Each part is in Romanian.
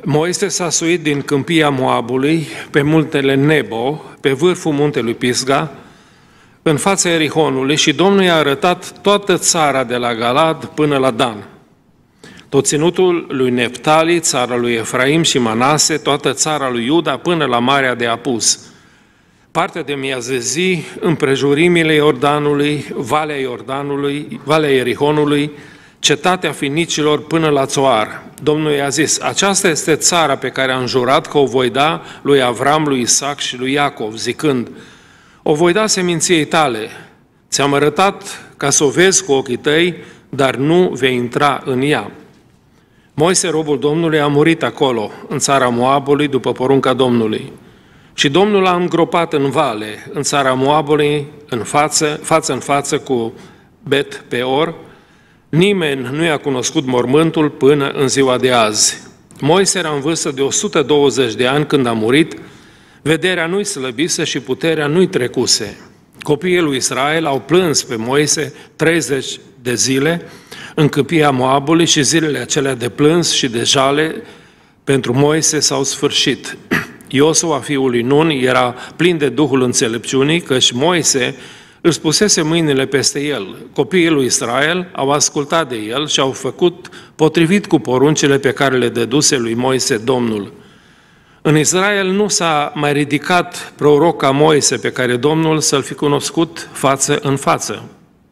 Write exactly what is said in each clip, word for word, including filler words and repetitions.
Moise s-a suit din câmpia Moabului pe muntele Nebo, pe vârful muntelui Pisga, în fața Erihonului, și Domnul i-a arătat toată țara de la Galad până la Dan, tot ținutul lui Neftali, țara lui Efraim și Manase, toată țara lui Iuda până la Marea de Apus, partea de miază zi, împrejurimile Iordanului, Valea Iordanului, Valea Erihonului, cetatea finicilor până la Țoar. Domnul i-a zis: aceasta este țara pe care am jurat că o voi da lui Avram, lui Isaac și lui Iacov, zicând: o voi da seminției tale. Ți-am arătat ca să o vezi cu ochii tăi, dar nu vei intra în ea. Moise, robul Domnului, a murit acolo, în țara Moabului, după porunca Domnului. Și Domnul l-a îngropat în vale, în țara Moabului, în față, față în față cu Bet Peor. Nimeni nu i-a cunoscut mormântul până în ziua de azi. Moise era în vârstă de o sută douăzeci de ani când a murit, vederea nu-i slăbise și puterea nu-i trecuse. Copiii lui Israel au plâns pe Moise treizeci de zile în câmpia Moabului și zilele acelea de plâns și de jale pentru Moise s-au sfârșit. Iosua, fiul lui Nun, era plin de Duhul înțelepciunii, căci Moise își pusese mâinile peste el. Copiii lui Israel au ascultat de el și au făcut potrivit cu poruncile pe care le dăduse lui Moise Domnul. În Israel nu s-a mai ridicat proroc ca Moise, pe care Domnul să-l fi cunoscut față în față.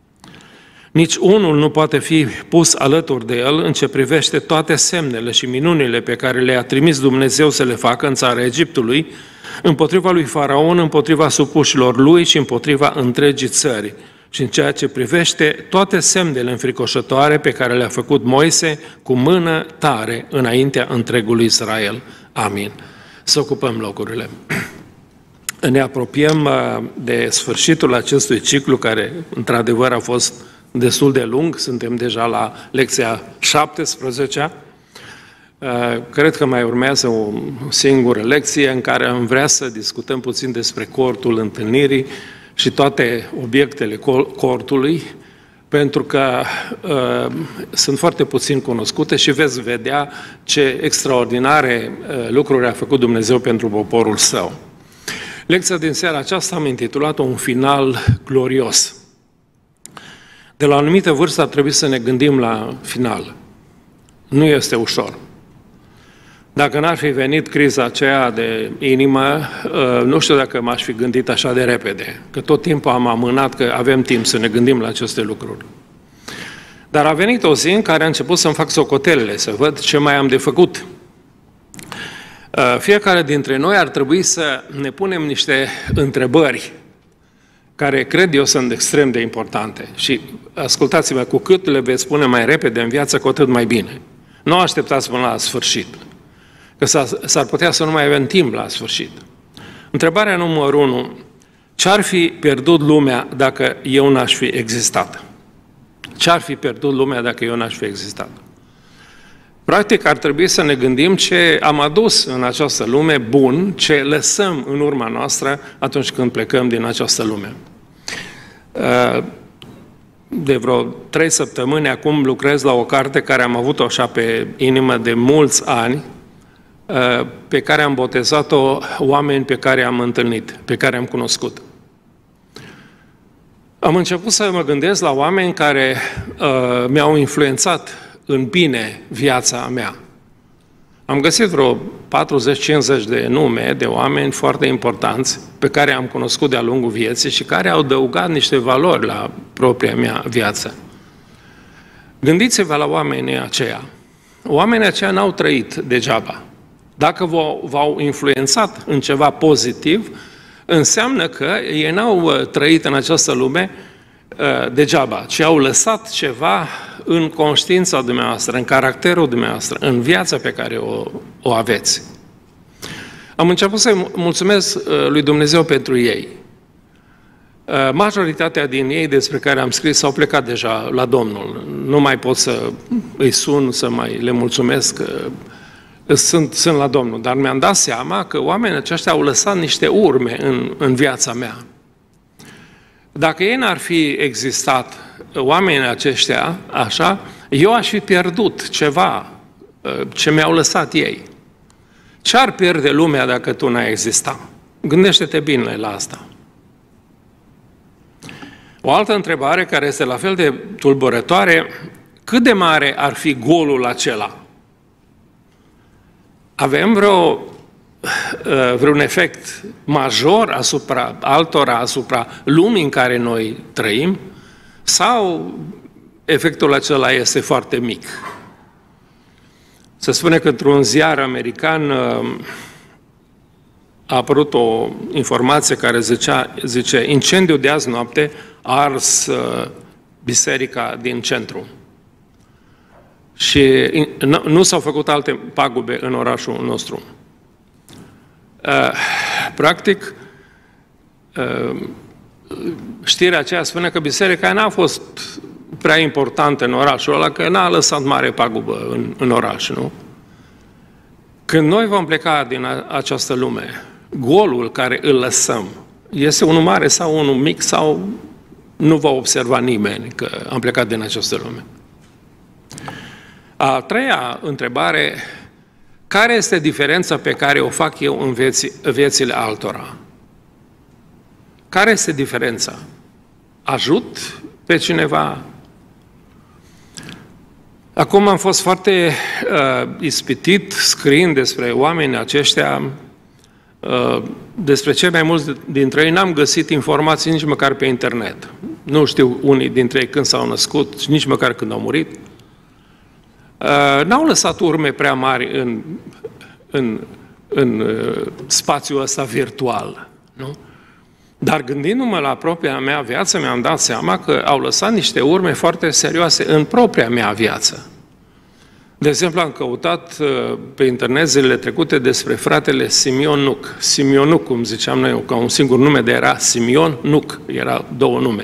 Nici unul nu poate fi pus alături de el în ce privește toate semnele și minunile pe care le-a trimis Dumnezeu să le facă în țara Egiptului, împotriva lui Faraon, împotriva supușilor lui și împotriva întregii țări, și în ceea ce privește toate semnele înfricoșătoare pe care le-a făcut Moise cu mână tare înaintea întregului Israel. Amin. Să ocupăm locurile. Ne apropiem de sfârșitul acestui ciclu, care într-adevăr a fost destul de lung. Suntem deja la lecția șaptesprezecea. Cred că mai urmează o singură lecție în care am vrea să discutăm puțin despre cortul întâlnirii și toate obiectele cortului, pentru că uh, sunt foarte puțin cunoscute și veți vedea ce extraordinare uh, lucruri a făcut Dumnezeu pentru poporul său. Lecția din seara aceasta am intitulat-o Un final glorios. De la o anumită vârstă ar trebui să ne gândim la final. Nu este ușor. Dacă n-ar fi venit criza aceea de inimă, nu știu dacă m-aș fi gândit așa de repede, că tot timpul am amânat că avem timp să ne gândim la aceste lucruri. Dar a venit o zi în care a început să-mi fac socotelele, să văd ce mai am de făcut. Fiecare dintre noi ar trebui să ne punem niște întrebări care cred eu sunt extrem de importante. Și ascultați-mă, cu cât le veți pune mai repede în viață, cu atât mai bine. Nu așteptați până la sfârșit, că s-ar putea să nu mai avem timp la sfârșit. Întrebarea numărul unu: ce-ar fi pierdut lumea dacă eu n-aș fi existat? Ce-ar fi pierdut lumea dacă eu n-aș fi existat? Practic, ar trebui să ne gândim ce am adus în această lume bun, ce lăsăm în urma noastră atunci când plecăm din această lume. De vreo trei săptămâni acum lucrez la o carte care am avut-o așa pe inimă de mulți ani, pe care am botezat-o Oameni pe care am întâlnit, pe care am cunoscut. Am început să mă gândesc la oameni care uh, mi-au influențat în bine viața mea. Am găsit vreo patruzeci cincizeci de nume de oameni foarte importanți pe care am cunoscut de-a lungul vieții și care au adăugat niște valori la propria mea viață. Gândiți-vă la oamenii aceia. Oamenii aceia n-au trăit degeaba. Dacă v-au influențat în ceva pozitiv, înseamnă că ei n-au trăit în această lume degeaba, ci au lăsat ceva în conștiința dumneavoastră, în caracterul dumneavoastră, în viața pe care o, o aveți. Am început să-i mulțumesc lui Dumnezeu pentru ei. Majoritatea din ei despre care am scris au plecat deja la Domnul. Nu mai pot să îi sun, să mai le mulțumesc, sunt, sunt la Domnul. Dar mi-am dat seama că oamenii aceștia au lăsat niște urme în, în viața mea. Dacă ei n-ar fi existat, oamenii aceștia, așa, eu aș fi pierdut ceva ce mi-au lăsat ei. Ce-ar pierde lumea dacă tu n-ai exista? Gândește-te bine la asta. O altă întrebare care este la fel de tulburătoare, cât de mare ar fi golul acela? Avem vreo, vreun efect major asupra altora, asupra lumii în care noi trăim? Sau efectul acela este foarte mic? Se spune că într-un ziar american a apărut o informație care zicea, zice, incendiu de azi noapte a ars biserica din centru. Și nu s-au făcut alte pagube în orașul nostru. Practic, știrea aceea spune că biserica n-a fost prea importantă în orașul ăla, că n-a lăsat mare pagubă în, în oraș, nu? Când noi vom pleca din această lume, golul care îl lăsăm este unul mare sau unul mic sau nu va observa nimeni că am plecat din această lume. A treia întrebare, care este diferența pe care o fac eu în vieții, viețile altora? Care este diferența? Ajut pe cineva? Acum am fost foarte uh, ispitit scriind despre oamenii aceștia, uh, despre cei mai mulți dintre ei n-am găsit informații nici măcar pe internet. Nu știu unii dintre ei când s-au născut, nici măcar când au murit. Uh, n-au lăsat urme prea mari în, în, în uh, spațiul ăsta virtual, nu? Dar gândindu-mă la propria mea viață, mi-am dat seama că au lăsat niște urme foarte serioase în propria mea viață. De exemplu, am căutat uh, pe internet zilele trecute despre fratele Simeon Nuc. Simeon Nuc, cum ziceam noi, ca un singur nume, de era Simeon Nuc, era două nume.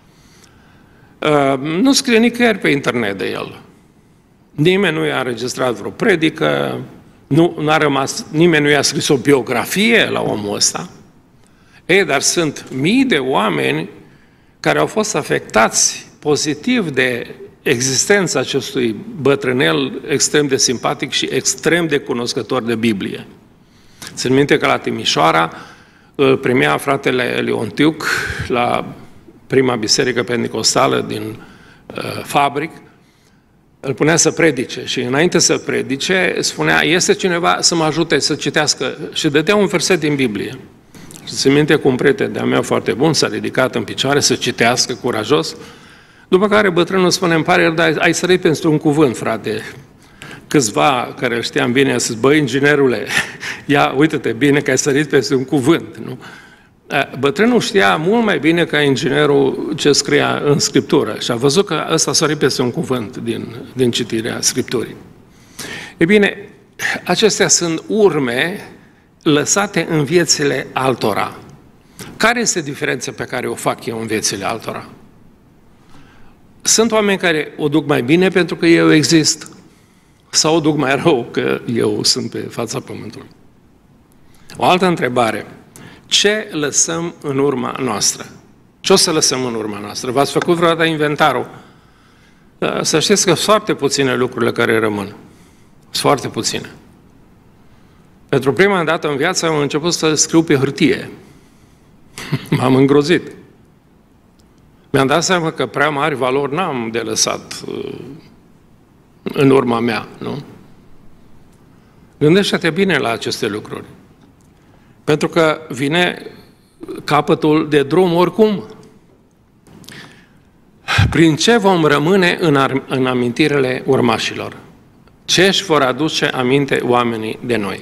Uh, nu scrie nicăieri pe internet de el. Nimeni nu i-a înregistrat vreo predică, nu n-a rămas, nimeni nu i-a scris o biografie la omul ăsta. Ei, dar sunt mii de oameni care au fost afectați pozitiv de existența acestui bătrânel extrem de simpatic și extrem de cunoscător de Biblie. Țin minte că la Timișoara îl primea fratele Leontiuc la prima biserică pentecostală din uh, Fabric, îl punea să predice și înainte să predice spunea, este cineva să mă ajute să citească și dădea un verset din Biblie. Și țin minte cu un prieten de-a meu foarte bun, s-a ridicat în picioare să citească curajos, după care bătrânul spune, îmi pare, dar ai sărit pentru un cuvânt, frate. Câțiva care îl știam bine a zis, băi, inginerule, ia, uite-te bine că ai sărit peste un cuvânt, nu? Bătrânul știa mult mai bine ca inginerul ce scria în Scriptură și a văzut că ăsta a sărit peste un cuvânt din, din citirea Scripturii. E bine, acestea sunt urme lăsate în viețile altora. Care este diferența pe care o fac eu în viețile altora? Sunt oameni care o duc mai bine pentru că eu exist sau o duc mai rău că eu sunt pe fața pământului. O altă întrebare. Ce lăsăm în urma noastră? Ce o să lăsăm în urma noastră? V-ați făcut vreodată inventarul? Să știți că sunt foarte puține lucrurile care rămân. Sunt foarte puține. Pentru prima dată în viață am început să scriu pe hârtie. M-am îngrozit. Mi-am dat seama că prea mari valori n-am de lăsat în urma mea, nu? Gândește-te bine la aceste lucruri. Pentru că vine capătul de drum oricum. Prin ce vom rămâne în, în amintirile urmașilor? Ce își vor aduce aminte oamenii de noi?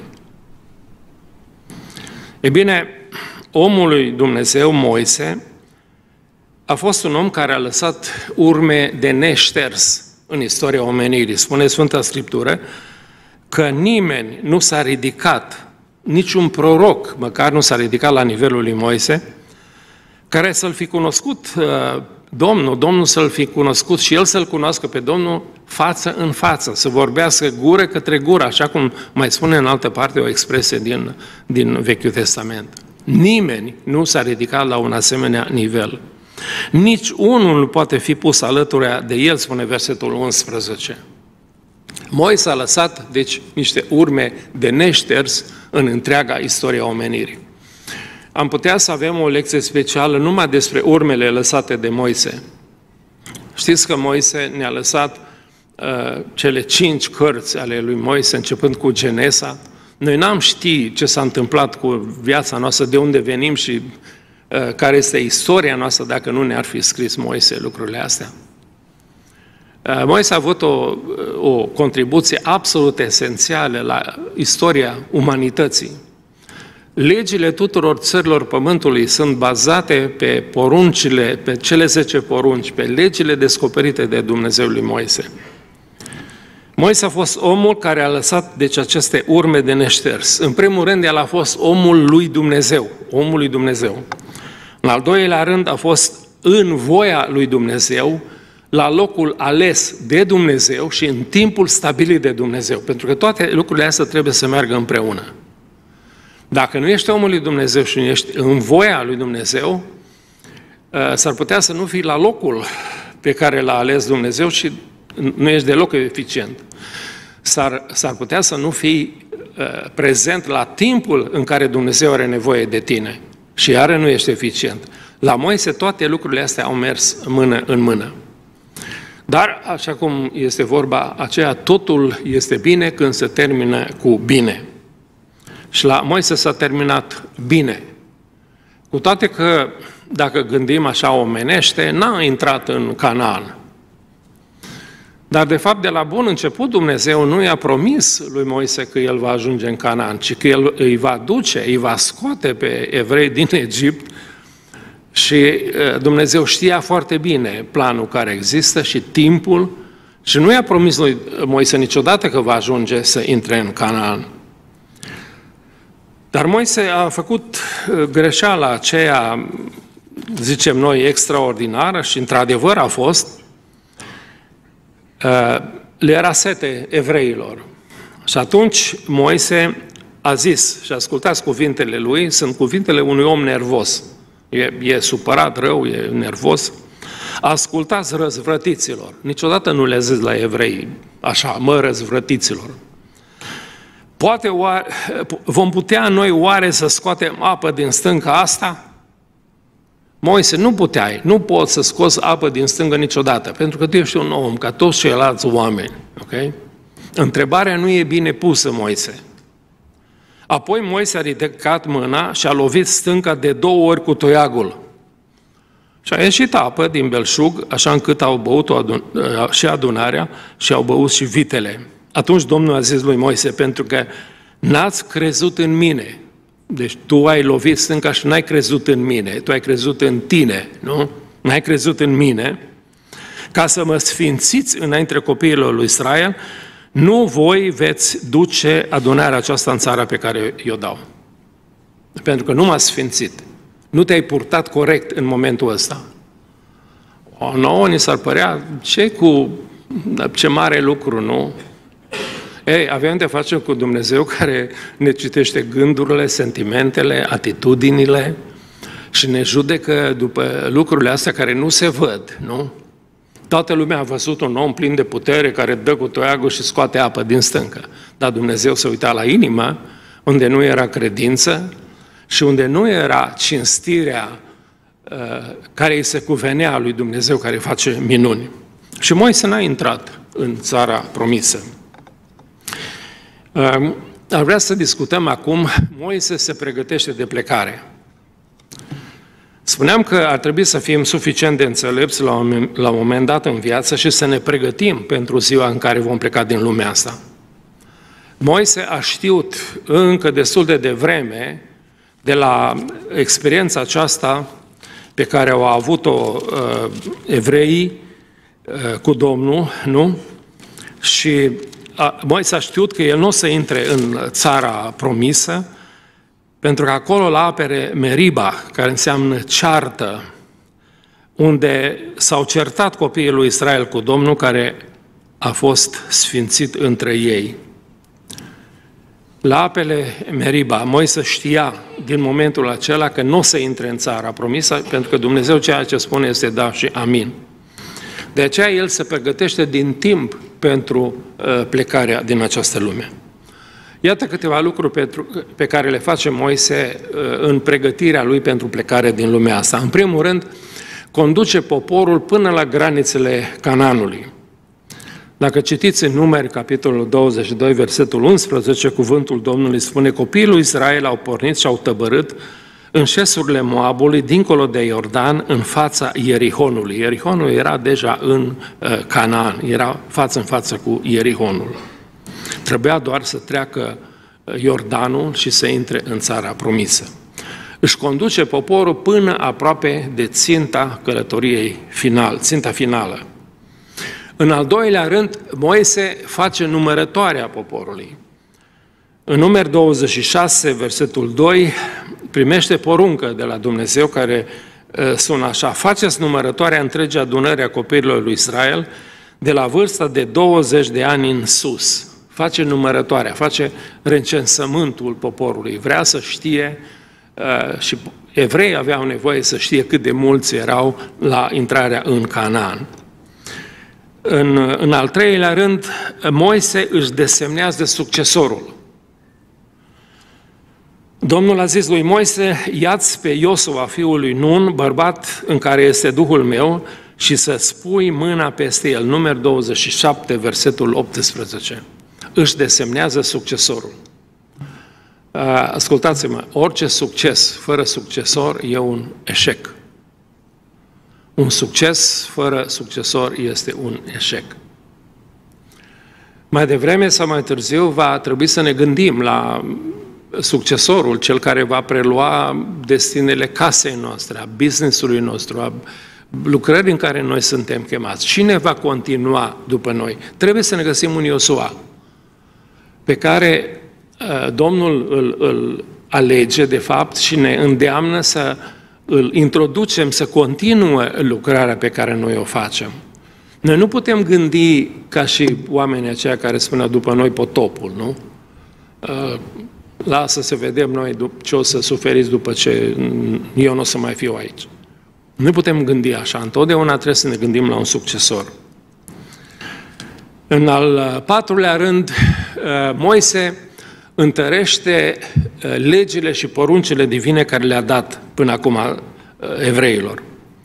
E bine, omul lui Dumnezeu, Moise, a fost un om care a lăsat urme de neșters în istoria omenirii. Spune Sfânta Scriptură că nimeni nu s-a ridicat, niciun proroc, măcar nu s-a ridicat la nivelul lui Moise, care să-l fi cunoscut uh, Domnul, Domnul să-l fi cunoscut și el să-l cunoască pe Domnul față în față, să vorbească gură către gură, așa cum mai spune în altă parte o expresie din, din Vechiul Testament. Nimeni nu s-a ridicat la un asemenea nivel. Nici unul nu poate fi pus alături de el, spune versetul unsprezece. Moise a lăsat, deci, niște urme de neșters în întreaga istoria omenirii. Am putea să avem o lecție specială numai despre urmele lăsate de Moise. Știți că Moise ne-a lăsat uh, cele cinci cărți ale lui Moise, începând cu Genesa. Noi n-am ști ce s-a întâmplat cu viața noastră, de unde venim și uh, care este istoria noastră dacă nu ne-ar fi scris Moise lucrurile astea. Uh, Moise a avut o, o contribuție absolut esențială la istoria umanității. Legile tuturor țărilor pământului sunt bazate pe poruncile, pe cele zece porunci, pe legile descoperite de Dumnezeu lui Moise. Moise a fost omul care a lăsat deci aceste urme de neșters. În primul rând, el a fost omul lui Dumnezeu, omul lui Dumnezeu. În al doilea rând, a fost în voia lui Dumnezeu, la locul ales de Dumnezeu și în timpul stabilit de Dumnezeu. Pentru că toate lucrurile astea trebuie să meargă împreună. Dacă nu ești omul lui Dumnezeu și nu ești în voia lui Dumnezeu, s-ar putea să nu fii la locul pe care l-a ales Dumnezeu și nu ești deloc eficient. S-ar, s-ar putea să nu fii prezent la timpul în care Dumnezeu are nevoie de tine și iară nu ești eficient. La Moise toate lucrurile astea au mers mână în mână. Dar, așa cum este vorba aceea, totul este bine când se termină cu bine. Și la Moise s-a terminat bine. Cu toate că, dacă gândim așa omenește, n-a intrat în Canaan. Dar, de fapt, de la bun început, Dumnezeu nu i-a promis lui Moise că el va ajunge în Canaan, ci că el îi va duce, îi va scoate pe evrei din Egipt și Dumnezeu știa foarte bine planul care există și timpul și nu i-a promis lui Moise niciodată că va ajunge să intre în Canaan. Dar Moise a făcut greșeala aceea, zicem noi, extraordinară și într-adevăr a fost, le era sete evreilor. Și atunci Moise a zis, și ascultați cuvintele lui, sunt cuvintele unui om nervos, e, e supărat, rău, e nervos. Ascultați răzvrătiților, niciodată nu le zis la evrei, așa, mă răzvrătiților. Poate oare, vom putea noi oare să scoatem apă din stânca asta? Moise, nu puteai, nu poți să scoți apă din stângă niciodată, pentru că tu ești un om, ca toți ceilalți oameni. Okay? Întrebarea nu e bine pusă, Moise. Apoi Moise a ridicat mâna și a lovit stânca de două ori cu toiagul. Și a ieșit apă din belșug, așa încât au băut adun- și adunarea și au băut și vitele. Atunci Domnul a zis lui Moise, pentru că n-ați crezut în mine. Deci tu ai lovit stânca și n-ai crezut în mine, tu ai crezut în tine, nu? N-ai crezut în mine, ca să mă sfințiți înainte copiilor lui Israel, nu voi veți duce adunarea aceasta în țara pe care i-o dau. Pentru că nu m-ați sfințit, nu te-ai purtat corect în momentul ăsta. O, nouă ni s-ar părea, ce cu, ce mare lucru, nu? Ei, avem de face cu Dumnezeu care ne citește gândurile, sentimentele, atitudinile și ne judecă după lucrurile astea care nu se văd, nu? Toată lumea a văzut un om plin de putere care dă cu toiagul și scoate apă din stâncă. Dar Dumnezeu se uita la inimă, unde nu era credință și unde nu era cinstirea uh, care îi se cuvenea lui Dumnezeu care face minuni. Și Moise n-a intrat în țara promisă. Ar vrea să discutăm acum, Moise se pregătește de plecare. Spuneam că ar trebui să fim suficient de înțelepți la un, la un moment dat în viață și să ne pregătim pentru ziua în care vom pleca din lumea asta. Moise a știut încă destul de devreme, de la experiența aceasta pe care au avut-o uh, evreii uh, cu Domnul, nu? Și Moise a știut că el nu o să intre în țara promisă, pentru că acolo la apere Meriba, care înseamnă ceartă, unde s-au certat copiii lui Israel cu Domnul, care a fost sfințit între ei. La apele Meriba, Moise știa din momentul acela că nu o să intre în țara promisă, pentru că Dumnezeu ceea ce spune este da și amin. De aceea el se pregătește din timp pentru plecarea din această lume. Iată câteva lucruri pe care le face Moise în pregătirea lui pentru plecarea din lumea asta. În primul rând, conduce poporul până la granițele Canaanului. Dacă citiți în Numeri, capitolul douăzeci și doi, versetul unsprezece, cuvântul Domnului spune: copiii lui Israel au pornit și au tăbărât în șesurile Moabului, dincolo de Iordan, în fața Ierihonului. Ierihonul era deja în uh, Canaan, era față în față cu Ierihonul. Trebuia doar să treacă Iordanul și să intre în țara promisă. Își conduce poporul până aproape de ținta călătoriei final, ținta finală. În al doilea rând, Moise face numărătoarea poporului. În Numeri douăzeci și șase, versetul doi, primește poruncă de la Dumnezeu care sună așa: faceți numărătoarea întregii adunări a copiilor lui Israel de la vârsta de douăzeci de ani în sus. Face numărătoarea, face recensământul poporului. Vrea să știe, și evreii aveau nevoie să știe cât de mulți erau la intrarea în Canaan. În, în al treilea rând, Moise își desemnează succesorul. Domnul a zis lui Moise: ia-ți pe Iosua, fiul lui Nun, bărbat în care este Duhul meu, și să-ți pui mâna peste el. Numeri douăzeci și șapte, versetul optsprezece. Își desemnează succesorul. Ascultați-mă, orice succes fără succesor e un eșec. Un succes fără succesor este un eșec. Mai devreme sau mai târziu va trebui să ne gândim la succesorul, cel care va prelua destinele casei noastre, a business-ului nostru, a lucrării în care noi suntem chemați. Cine va continua după noi? Trebuie să ne găsim un Iosua pe care uh, Domnul îl, îl alege, de fapt, și ne îndeamnă să îl introducem, să continue lucrarea pe care noi o facem. Noi nu putem gândi ca și oamenii aceia care spuneau după noi potopul, nu? Uh, lasă să vedem noi ce o să suferiți după ce eu nu o să mai fiu aici. Nu putem gândi așa. Întotdeauna trebuie să ne gândim la un succesor. În al patrulea rând, Moise întărește legile și poruncile divine care le-a dat până acum evreilor.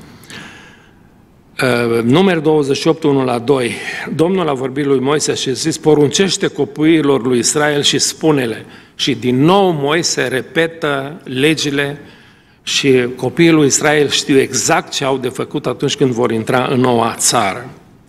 Numeri douăzeci și opt, unu la doi. Domnul a vorbit lui Moise și a zis: poruncește copiilor lui Israel și spune-le. Și din nou Moise repetă legile și copiii lui Israel știu exact ce au de făcut atunci când vor intra în noua țară.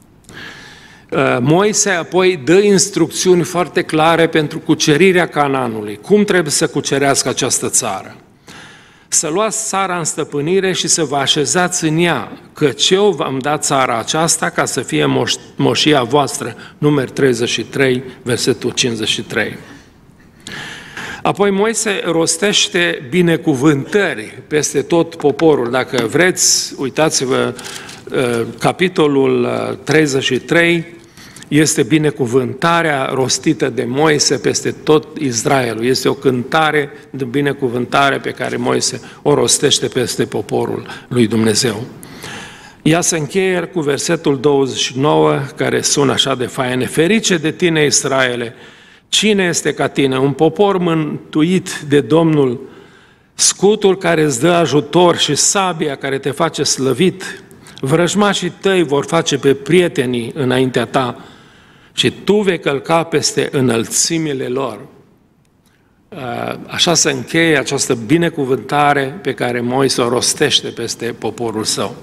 Moise apoi dă instrucțiuni foarte clare pentru cucerirea Canaanului. Cum trebuie să cucerească această țară? Să luați țara în stăpânire și să vă așezați în ea, căci eu v-am dat țara aceasta ca să fie moș- moșia voastră. Numeri treizeci și trei, versetul cincizeci și trei. Apoi Moise rostește binecuvântări peste tot poporul. Dacă vreți, uitați-vă, capitolul treizeci și trei este binecuvântarea rostită de Moise peste tot Israelul. Este o cântare de binecuvântare pe care Moise o rostește peste poporul lui Dumnezeu. Ea se încheie cu versetul douăzeci și nouă, care sună așa de fain: ferice de tine, Israele! Cine este ca tine? Un popor mântuit de Domnul, scutul care îți dă ajutor și sabia care te face slăvit. Vrăjmașii tăi vor face pe prietenii înaintea ta și tu vei călca peste înălțimile lor. Așa se încheie această binecuvântare pe care Moise o rostește peste poporul său.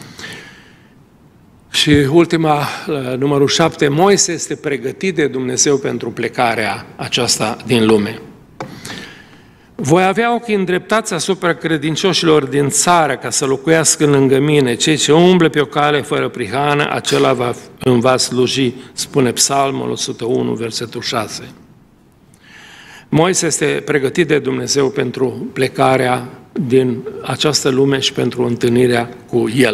Și ultima, numărul șapte, Moise este pregătit de Dumnezeu pentru plecarea aceasta din lume. Voi avea ochii îndreptați asupra credincioșilor din țară ca să locuiască lângă mine. Cei ce umble pe o cale fără prihană, acela va, îmi va sluji, spune Psalmul o sută unu, versetul șase. Moise este pregătit de Dumnezeu pentru plecarea din această lume și pentru întâlnirea cu El.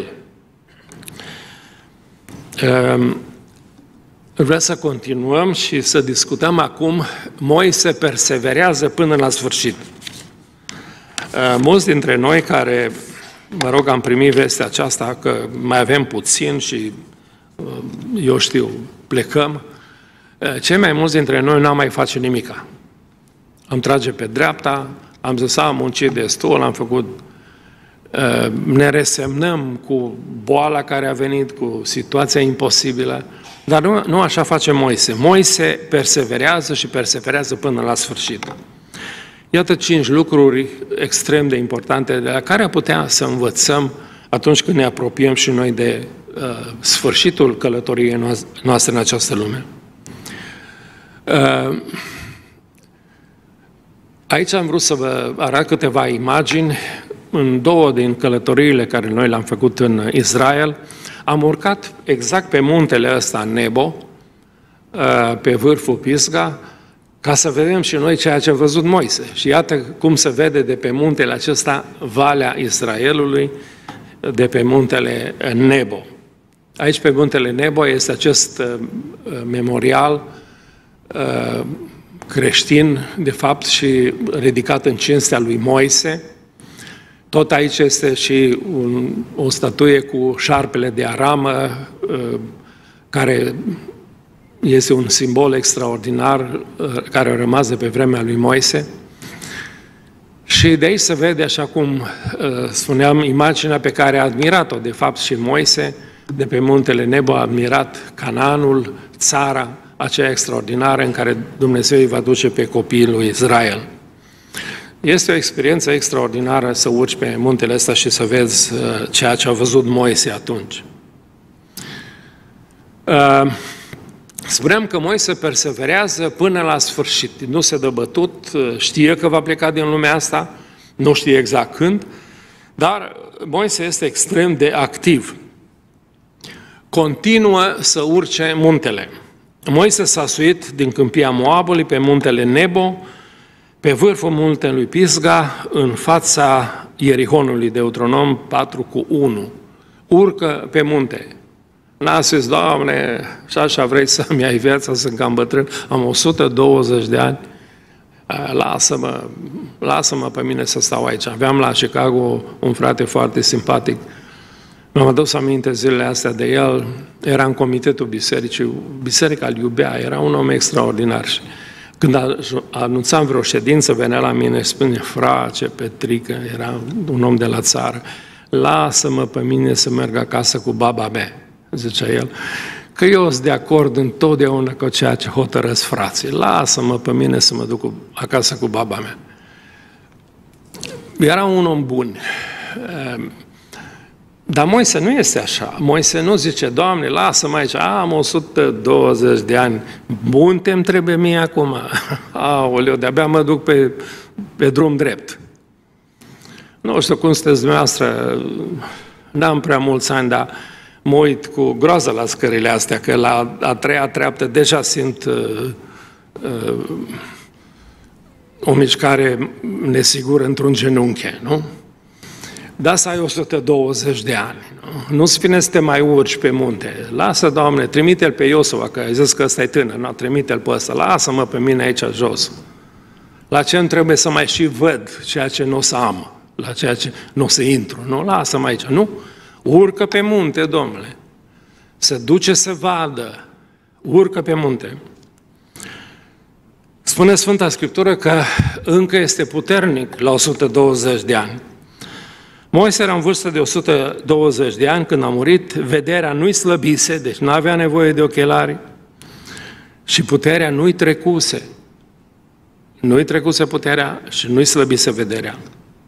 Vreau să continuăm și să discutăm acum. Moise perseverează până la sfârșit. Mulți dintre noi care, mă rog, am primit vestea aceasta că mai avem puțin și, eu știu, plecăm, cei mai mulți dintre noi n-am mai face nimica. Am trage pe dreapta, am zis, am muncit destul, am făcut, ne resemnăm cu boala care a venit, cu situația imposibilă, dar nu, nu așa face Moise. Moise perseverează și perseverează până la sfârșit. Iată cinci lucruri extrem de importante de la care putea să învățăm atunci când ne apropiem și noi de uh, sfârșitul călătoriei noastre în această lume. Uh, aici am vrut să vă arăt câteva imagini. În două din călătoriile care noi le-am făcut în Israel, am urcat exact pe muntele ăsta, Nebo, uh, pe vârful Pisga, ca să vedem și noi ceea ce a văzut Moise. Și iată cum se vede de pe muntele acesta Valea Israelului, de pe muntele Nebo. Aici, pe muntele Nebo, este acest uh, memorial uh, creștin, de fapt, și ridicat în cinstea lui Moise. Tot aici este și un, o statuie cu șarpele de aramă, uh, care este un simbol extraordinar uh, care a rămas de pe vremea lui Moise. Și de aici se vede, așa cum uh, spuneam, imaginea pe care a admirat-o, de fapt, și Moise, de pe muntele Nebo, a admirat Canaanul, țara aceea extraordinară în care Dumnezeu îi va duce pe copiii lui Israel. Este o experiență extraordinară să urci pe muntele ăsta și să vezi uh, ceea ce a văzut Moise atunci. Uh, Spuneam că Moise perseverează până la sfârșit. Nu se dă bătut, știe că va pleca din lumea asta, nu știe exact când, dar Moise este extrem de activ. Continuă să urce muntele. Moise s-a suit din câmpia Moabului pe muntele Nebo, pe vârful muntelui Pisga, în fața Ierihonului, Deuteronom patru cu unu. Urcă pe munte. N-a zis, Doamne, și așa vrei să-mi iei viața, sunt cam bătrân, am o sută douăzeci de ani, lasă-mă, lasă-mă pe mine să stau aici. Aveam la Chicago un frate foarte simpatic, mi-am adus aminte zilele astea de el, era în comitetul bisericii, biserica îl iubea, era un om extraordinar și când anunțam vreo ședință, venea la mine și spune, frate Petrică, era un om de la țară, lasă-mă pe mine să merg acasă cu baba mea, zicea el, că eu sunt de acord întotdeauna cu ceea ce hotărăsc frații. Lasă-mă pe mine să mă duc acasă cu baba mea. Era un om bun. Dar Moise nu este așa. Moise nu zice, Doamne, lasă-mă aici, am o sută douăzeci de ani, bun te-mi trebuie mie acum. Aoleu, de-abia mă duc pe, pe drum drept. Nu știu cum sunteți dumneavoastră, n-am prea mulți ani, dar mă uit cu groază la scările astea, că la a treia treaptă deja simt uh, uh, o mișcare nesigură într-un genunchi, nu? Da, să ai o sută douăzeci de ani, nu? Nu-ți vine să te mai urci pe munte. Lasă, Doamne, trimite-l pe Iosua, că ai zis că ăsta e tânăr, nu? Trimite-l pe ăsta, lasă-mă pe mine aici jos. La ce îmi trebuie să mai și văd ceea ce nu o să am, la ceea ce nu o să intru, nu? Lasă-mă aici, nu? Urcă pe munte, Domnule, se duce să vadă, urcă pe munte. Spune Sfânta Scriptură că încă este puternic la o sută douăzeci de ani. Moise era în vârstă de o sută douăzeci de ani când a murit, vederea nu-i slăbise, deci nu avea nevoie de ochelari și puterea nu-i trecuse. Nu-i trecuse puterea și nu-i slăbise vederea.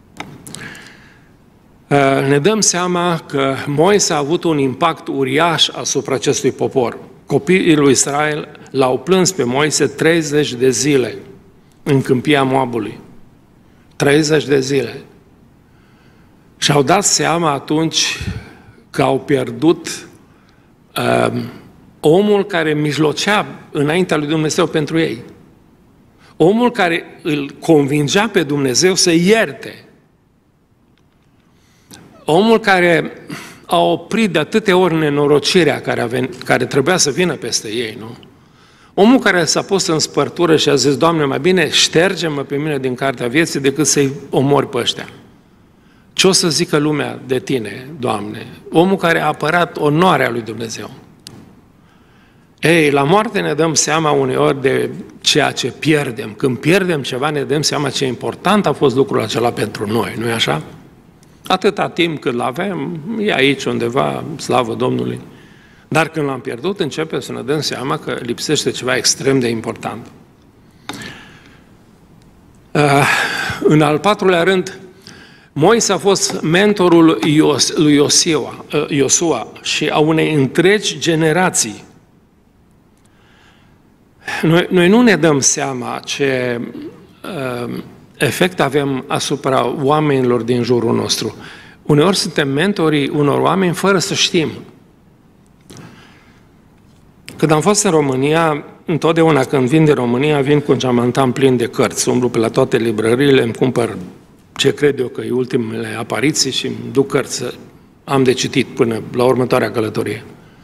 Ne dăm seama că Moise a avut un impact uriaș asupra acestui popor. Copiii lui Israel l-au plâns pe Moise treizeci de zile în câmpia Moabului. treizeci de zile. Și-au dat seama atunci că au pierdut uh, omul care mijlocea înaintea lui Dumnezeu pentru ei. Omul care îl convingea pe Dumnezeu să ierte. Omul care a oprit de atâtea ori nenorocirea care, aven, care trebuia să vină peste ei, nu? Omul care s-a pus în spărtură și a zis, Doamne, mai bine șterge-mă pe mine din cartea vieții decât să-i omori pe ăștia. Ce o să zică lumea de tine, Doamne? Omul care a apărat onoarea lui Dumnezeu. Ei, la moarte ne dăm seama uneori de ceea ce pierdem. Când pierdem ceva, ne dăm seama ce important a fost lucrul acela pentru noi, nu-i așa? Atâta timp cât l-avem, e aici undeva, slavă Domnului. Dar când l-am pierdut, începem să ne dăm seama că lipsește ceva extrem de important. Uh, în al patrulea rând, Moise a fost mentorul Ios, lui Iosua, uh, Iosua și a unei întregi generații. Noi, noi nu ne dăm seama ce uh, efect avem asupra oamenilor din jurul nostru. Uneori suntem mentorii unor oameni fără să știm. Când am fost în România, întotdeauna când vin de România, vin cu un geamantan plin de cărți. Umblu pe la toate librăriile, îmi cumpăr ce cred eu că e ultimele apariții și îmi duc cărți să am de citit până la următoarea călătorie.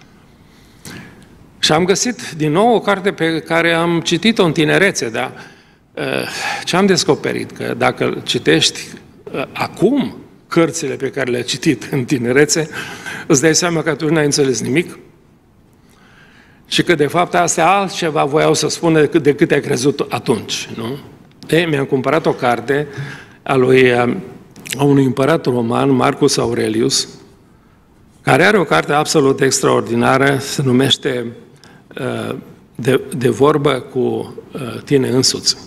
Și am găsit din nou o carte pe care am citit-o în tinerețe, dar ce am descoperit? Că dacă citești acum cărțile pe care le-ai citit în tinerețe, îți dai seama că atunci n-ai înțeles nimic și că de fapt astea altceva voiau să spună decât, decât ai crezut atunci, nu? Ei, mi-am cumpărat o carte a lui a unui împărat roman, Marcus Aurelius, care are o carte absolut extraordinară, se numește De, de vorbă cu tine însuți.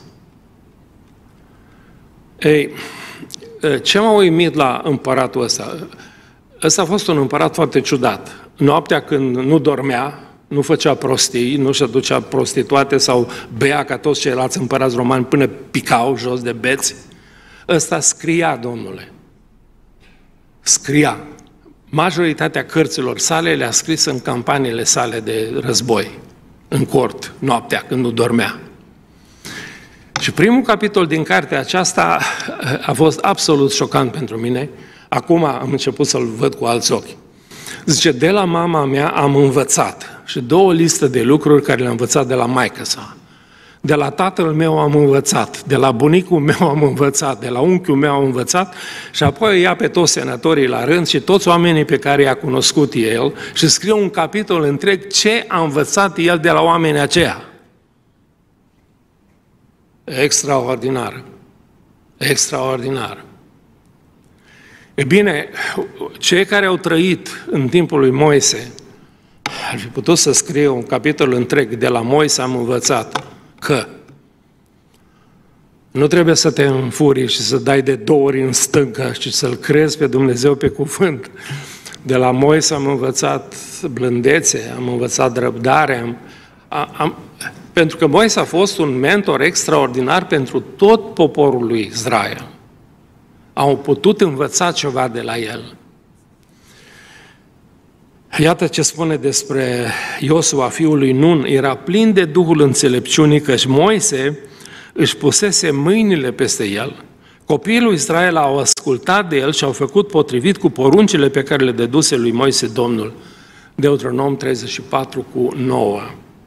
Ei, ce m-a uimit la împăratul ăsta? Ăsta a fost un împărat foarte ciudat. Noaptea când nu dormea, nu făcea prostii, nu și aducea prostituate sau bea ca toți ceilalți împărați romani până picau jos de beți, ăsta scria, domnule. Scria. Majoritatea cărților sale le-a scris în campaniile sale de război, în cort, noaptea, când nu dormea. Și primul capitol din cartea aceasta a fost absolut șocant pentru mine. Acum am început să-l văd cu alți ochi. Zice, de la mama mea am învățat. Și două liste de lucruri care le-am învățat de la maică sa. De la tatăl meu am învățat, de la bunicul meu am învățat, de la unchiul meu am învățat și apoi ia pe toți senatorii la rând și toți oamenii pe care i-a cunoscut el și scrie un capitol întreg ce a învățat el de la oamenii aceia. Extraordinar. Extraordinar. E bine, cei care au trăit în timpul lui Moise ar fi putut să scrie un capitol întreg de la Moise am învățat că nu trebuie să te înfurii și să dai de două ori în stânga și să-L crezi pe Dumnezeu pe cuvânt. De la Moise am învățat blândețe, am învățat răbdare, am, am, pentru că Moise a fost un mentor extraordinar pentru tot poporul lui Israel. Au putut învăța ceva de la el. Iată ce spune despre Iosua, fiul lui Nun, era plin de Duhul înțelepciunii, căci Moise își pusese mâinile peste el. Copiii lui Israel au ascultat de el și au făcut potrivit cu poruncile pe care le dăduse lui Moise Domnul. Deuteronom treizeci și patru cu nouă.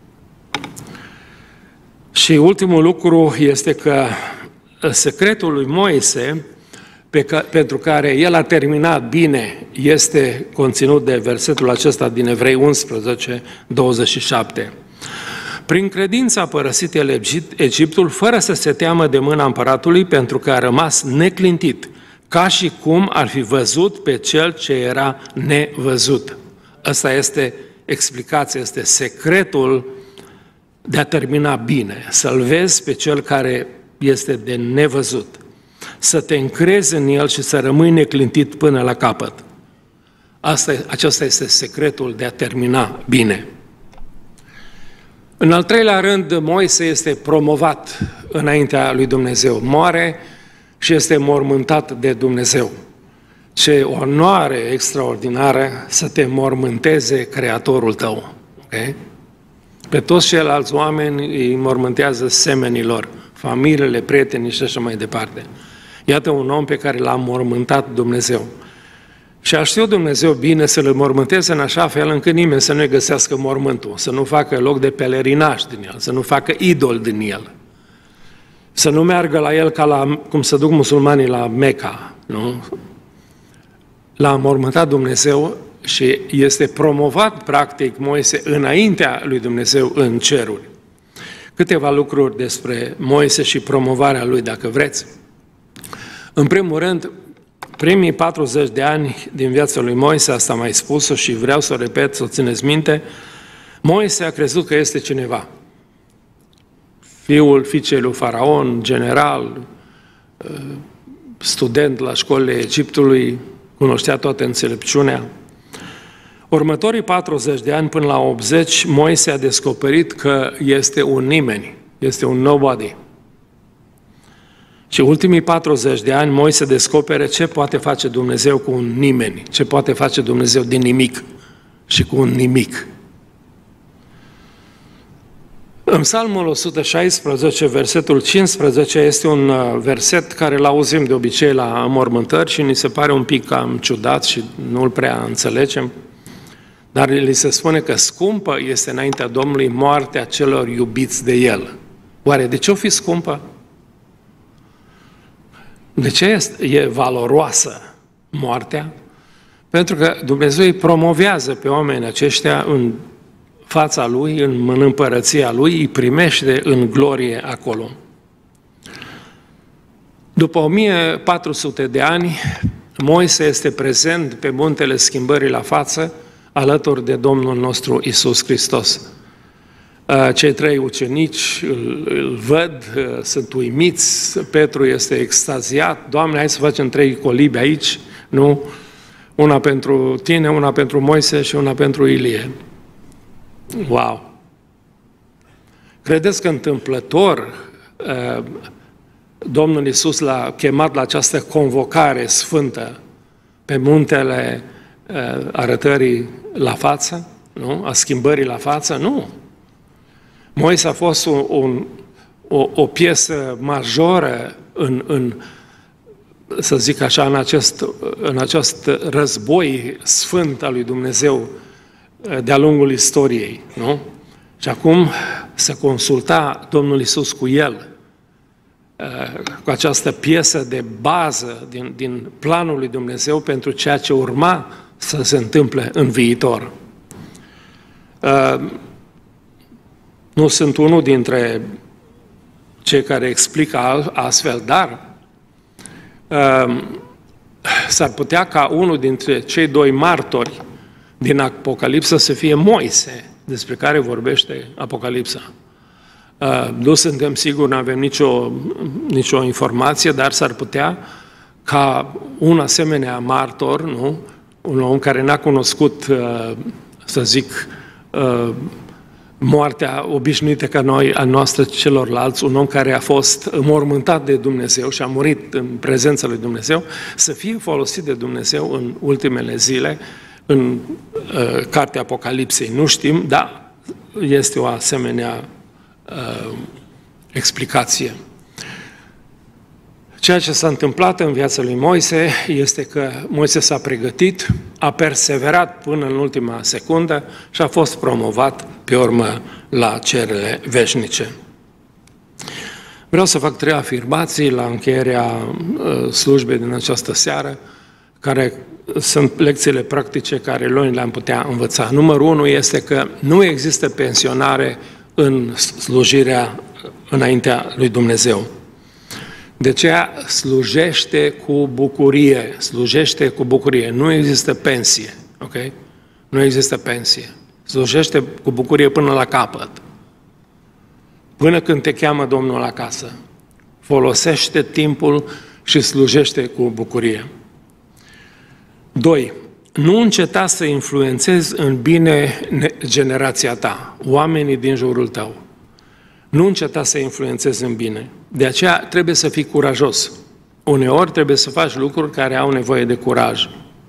Și ultimul lucru este că secretul lui Moise, Pe ca, pentru care el a terminat bine, este conținut de versetul acesta din Evrei unsprezece, douăzeci și șapte. Prin credință a părăsit el Egiptul fără să se teamă de mâna împăratului, pentru că a rămas neclintit, ca și cum ar fi văzut pe cel ce era nevăzut. Ăsta este explicația, este secretul de a termina bine, să-l vezi pe cel care este de nevăzut. Să te încrezi în el și să rămâi neclintit până la capăt. Asta, acesta este secretul de a termina bine. În al treilea rând, Moise este promovat înaintea lui Dumnezeu. Moare și este mormântat de Dumnezeu. Ce onoare extraordinară să te mormânteze Creatorul tău. Okay? Pe toți ceilalți oameni îi mormântează semenilor, familiile, prietenii și așa mai departe. Iată un om pe care l-a mormântat Dumnezeu. Și a știut Dumnezeu bine să-l mormânteze în așa fel încât nimeni să nu-i găsească mormântul, să nu facă loc de pelerinaj din el, să nu facă idol din el, să nu meargă la el ca la, cum se duc musulmanii la Mecca, nu? L-a mormântat Dumnezeu și este promovat, practic, Moise înaintea lui Dumnezeu în ceruri. Câteva lucruri despre Moise și promovarea lui, dacă vreți. În primul rând, primii patruzeci de ani din viața lui Moise, asta am mai spus-o și vreau să o repet, să o țineți minte, Moise a crezut că este cineva. Fiul fiicei lui Faraon, general, student la școlile Egiptului, cunoștea toată înțelepciunea. Următorii patruzeci de ani până la optzeci, Moise a descoperit că este un nimeni, este un nobody. Și ultimii patruzeci de ani Moise descopere ce poate face Dumnezeu cu un nimeni, ce poate face Dumnezeu din nimic și cu un nimic. În Psalmul o sută șaisprezece, versetul cincisprezece, este un verset care îl auzim de obicei la înmormântări și ni se pare un pic cam ciudat și nu-l prea înțelegem, dar li se spune că scumpă este înaintea Domnului moartea celor iubiți de El. Oare de ce o fi scumpă? De ce este, e valoroasă moartea? Pentru că Dumnezeu îi promovează pe oamenii aceștia în fața Lui, în împărăția Lui, îi primește în glorie acolo. După o mie patru sute de ani, Moise este prezent pe muntele schimbării la față, alături de Domnul nostru Iisus Hristos. Cei trei ucenici îl, îl văd, sunt uimiți, Petru este extaziat, Doamne, hai să facem trei colibe aici, nu? Una pentru tine, una pentru Moise și una pentru Ilie. Wow! Credeți că întâmplător Domnul Iisus l-a chemat la această convocare sfântă pe muntele arătării la față, nu? A schimbării la față? Nu! Moise a fost un, un, o, o piesă majoră în, în, să zic așa, în acest, în acest război sfânt al lui Dumnezeu de-a lungul istoriei, nu? Și acum se consulta Domnul Iisus cu el, cu această piesă de bază din, din planul lui Dumnezeu pentru ceea ce urma să se întâmple în viitor. Nu sunt unul dintre cei care explică astfel, dar s-ar putea ca unul dintre cei doi martori din Apocalipsă să fie Moise, despre care vorbește Apocalipsa. Nu suntem siguri, nu avem nicio, nicio informație, dar s-ar putea ca un asemenea martor, nu? Un om care n-a cunoscut, să zic, moartea obișnuită ca noi, a noastră celorlalți, un om care a fost înmormântat de Dumnezeu și a murit în prezența lui Dumnezeu, să fie folosit de Dumnezeu în ultimele zile, în uh, cartea Apocalipsei. Nu știm, dar este o asemenea uh, explicație. Ceea ce s-a întâmplat în viața lui Moise este că Moise s-a pregătit, a perseverat până în ultima secundă și a fost promovat pe urmă la cerurile veșnice. Vreau să fac trei afirmații la încheierea uh, slujbei din această seară, care sunt lecțiile practice care noi le-am putea învăța. Numărul unu este că nu există pensionare în slujirea înaintea lui Dumnezeu. De aceea slujește cu bucurie, slujește cu bucurie. Nu există pensie, ok? Nu există pensie. Slujește cu bucurie până la capăt. Până când te cheamă Domnul acasă. Folosește timpul și slujește cu bucurie. Doi. Nu înceta să influențezi în bine generația ta, oamenii din jurul tău. Nu înceta să influențezi în bine. De aceea trebuie să fii curajos. Uneori trebuie să faci lucruri care au nevoie de curaj.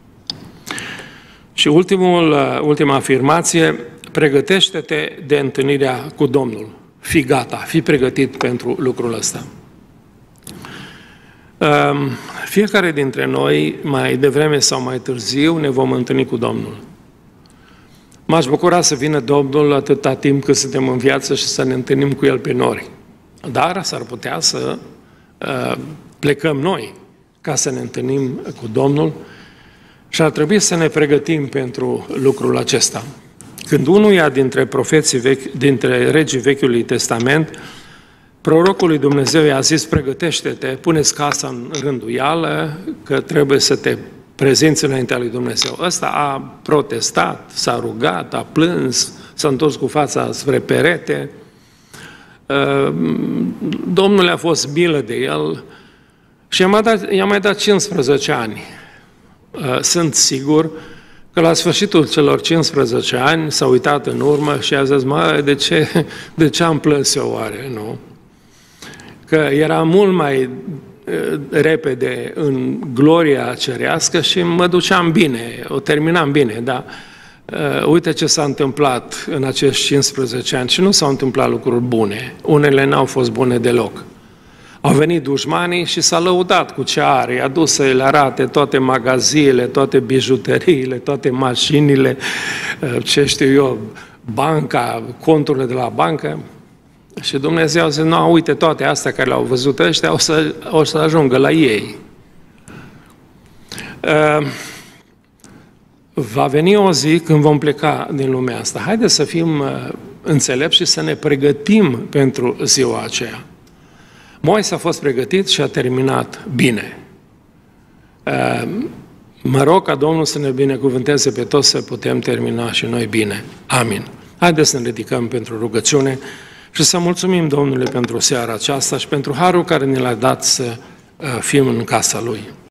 Și ultimul, ultima afirmație, pregătește-te de întâlnirea cu Domnul. Fii gata, fii pregătit pentru lucrul ăsta. Fiecare dintre noi, mai devreme sau mai târziu, ne vom întâlni cu Domnul. M-aș bucura să vină Domnul atâta timp cât suntem în viață și să ne întâlnim cu El pe nori. Dar s-ar putea să uh, plecăm noi ca să ne întâlnim cu Domnul. Și ar trebui să ne pregătim pentru lucrul acesta. Când unuia dintre profeții vechi, dintre regii Vechiului Testament, prorocul lui Dumnezeu i-a zis: pregătește-te, pune-ți casa în rânduială, că trebuie să te prezinți înaintea lui Dumnezeu. Ăsta a protestat, s-a rugat, a plâns, s-a întors cu fața spre perete. Domnul a fost milă de el și i-a mai dat, i-a mai dat cincisprezece ani. Sunt sigur că la sfârșitul celor cincisprezece ani s-a uitat în urmă și a zis: mă, de ce, de ce am plâns eu oare, nu? Că era mult mai repede în gloria cerească și mă duceam bine, o terminam bine, dar uh, uite ce s-a întâmplat în acești cincisprezece ani și nu s-au întâmplat lucruri bune. Unele n-au fost bune deloc. Au venit dușmanii și s-a lăudat cu ce are, i-a dus să le arate toate magaziile, toate bijuteriile, toate mașinile, uh, ce știu eu, banca, conturile de la bancă. Și Dumnezeu zice: nu, uite, toate astea care le-au văzut ăștia o să, o să ajungă la ei. Uh, va veni o zi când vom pleca din lumea asta. Haideți să fim uh, înțelepți și să ne pregătim pentru ziua aceea. Moise a fost pregătit și a terminat bine. Uh, mă rog ca Domnul să ne binecuvânteze pe toți să putem termina și noi bine. Amin. Haideți să ne ridicăm pentru rugăciune și să mulțumim Domnului pentru seara aceasta și pentru harul care ne l-a dat să fim în casa Lui.